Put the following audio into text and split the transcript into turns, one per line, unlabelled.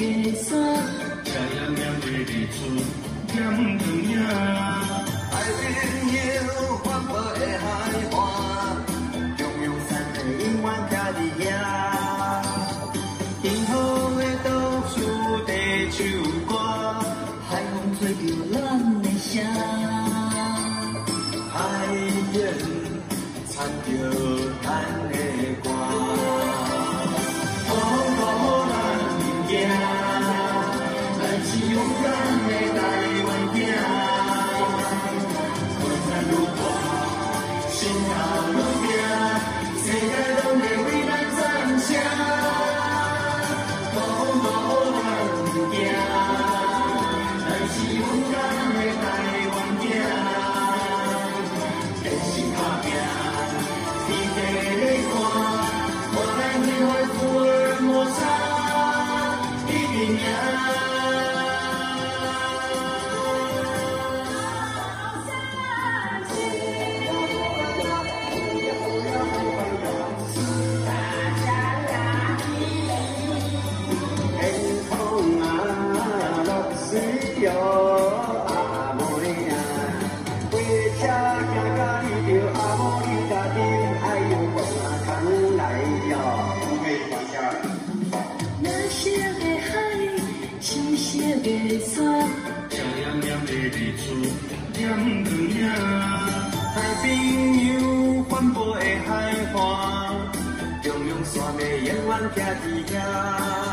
个山，
车炎炎的日出点光影。
海边有环保的海岸，中央山的永远徛伫遐。幸福的倒数地唱歌，
海风吹着咱的声，
海边唱着咱的歌。鼓舞咱行行，咱是勇敢的台湾囝。困难如大，心头如拼，世界拢会为咱赞声。鼓舞咱行行，咱是勇敢的台湾囝。坚心打拼，天地在看，我咱幸福福尔摩沙一定赢。哟，阿摩尼亚，火车行到你着阿摩尼家己，哎呦，我扛来哟。
蓝色的海，青色的山，
车炎炎的日出点光影。
海边有环保的海岸，中央山的永远徛伫遐。